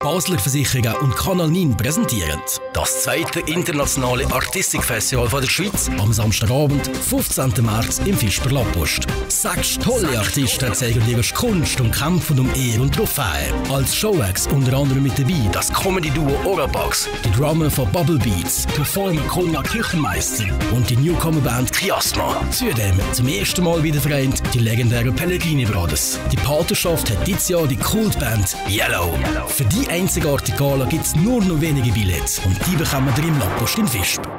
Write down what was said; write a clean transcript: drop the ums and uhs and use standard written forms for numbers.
Basler Versicherungen und Kanal 9 präsentieren das zweite internationale Artistikfestival der Schweiz am Samstagabend, 15. März im Fischber Lapost. 6 tolle Artisten zeigen ihre Kunst und kämpfen um Ehre und Trophäe. Als Showacts unter anderem mit dabei das Comedy-Duo Orabax, die Drummer von Bubble Beats, Performer Kona Kirchenmeister und die Newcomer-Band Chiasma. Zudem zum ersten Mal wieder vereint die legendären Pellegrini Brothers. Die Patenschaft hat dieses Jahr die Kultband Yellow. Für die einzigartige Gala gibt es nur noch wenige Billets und die bekommen wir im Lapost in Fischb.